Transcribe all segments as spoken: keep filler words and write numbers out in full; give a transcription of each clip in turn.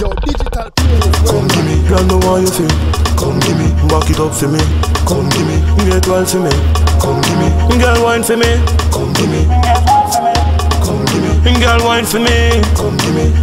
Yo, digital playlist. Come give me, girl, know how you feel. Come give me, back it up for me. Come give me, get wild for me. Come give me, girl, wine for me. Come give me, come give me, girl, wine for me. Come give me.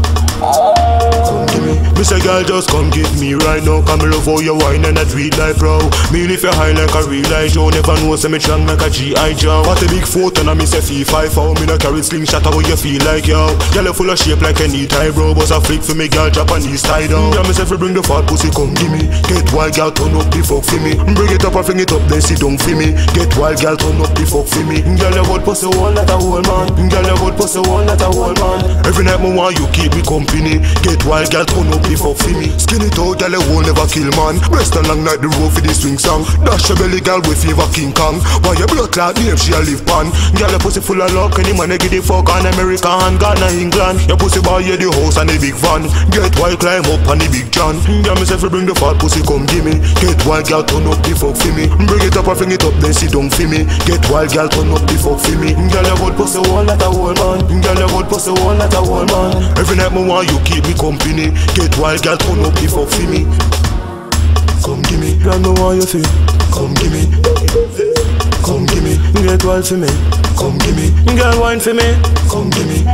Come give me. Me say girl just come give me right now. Come love how you wine and a treat like pro. Me lift you high like a real life show. Never know say me strong like a G I Joe. What a big photo and me say fee five how me no carry slingshot how you feel like yo. Girl you full of shape like any tie bro. Bust a flick for me girl Japanese tie down. Girl me say fi bring the fat pussy come give me. Get wild girl turn up the fuck for me. Bring it up and fling it up then sit down for me. Get wild girl turn up the fuck for me. Girl you got pussy one like a whole man. Girl you got pussy one like a whole man. Every night me want you keep me company. Get wild girl turn up the fuck for me. Skin it out, girl, you won't never kill man. Breast and long like the road for the swing song. Dash your belly, girl, with fever King Kong. Why your blood clot name, she a live pan. Girl, your pussy full of luck, any man, you get the fuck on America and Ghana, England. Your pussy boy, you the house and the big van. Get wild, climb up on the big John. Girl, me say fi bring the fat pussy, come give me. Get wild, girl, turn up the fuck for me. Bring it up and fling it up, then sit down for me. Get wild, girl, turn up the fuck for me. Girl, your good pussy one like a whole man. Girl, your good pussy one like a whole man. Every night me want you keep me company. Get wild, girl, turn up the fuck for me. Come give me, girl, know how you feel. Come give me, come give me, get wild for me. Come give me, girl, wine for me. Come give me,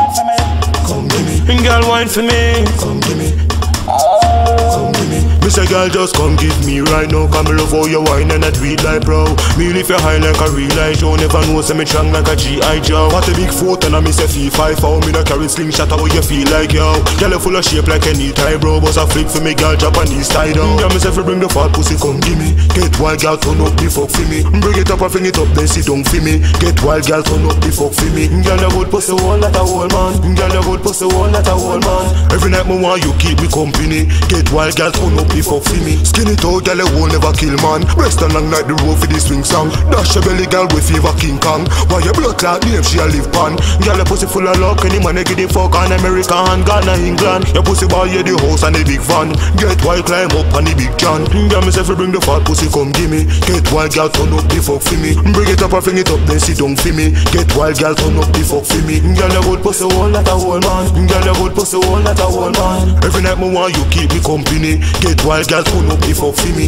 come give me, girl, wine for me. Come give me, come give me. Me say girl just come give me right now. Come love how you wine and a treat like bro. Me lift you high like a real life show. Never know say me strong like a G I Joe. What a big photo and me say fee five how me no carry slingshot how you feel like yo. Girl you full of shape like any tie bro. Bust a flick for me girl Japanese tie down. Girl me say fi bring the fat pussy come give me. Get wild girl turn up the fuck for me. Bring it up and fling it up then sit down for me. Get wild girl turn up the fuck for me. Girl you good pussy one like a whole man. Girl you good pussy one like a whole man. Every night me want you keep me company. Get wild girl turn up the fuck for me. Skin it out, girl, you won't never kill man. Breast and long like the road for the swing song. Dash your belly, girl, with fever King Kong. Why your blood clot name, she a live pan. Girl, your pussy full of luck, any man, you get the fuck on America and Ghana, England. Your pussy boy, you the house and the big van. Get wild, climb up on the big John. Girl, me say fi bring the fat pussy, come give me. Get wild, girl, turn up the fuck for me. Bring it up and fling it up, then sit down for me. Get wild, girl, turn up the fuck for me. Girl, you good pussy one like a whole man. Girl, you good pussy one like a whole man. Every night me want you keep me company. Get wild, girl, turn up the fuck for me.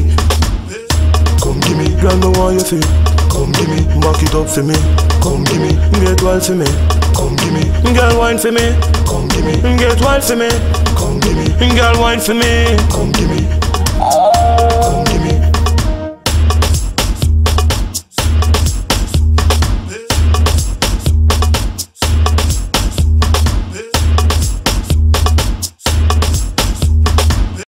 Come give me, girl, know how you feel. Come give me, back it up for me. Come give me, get wild for me. Come give me, girl, wine for me. Come give me, get wild for me. Come give me, girl, wine for me. Come give me.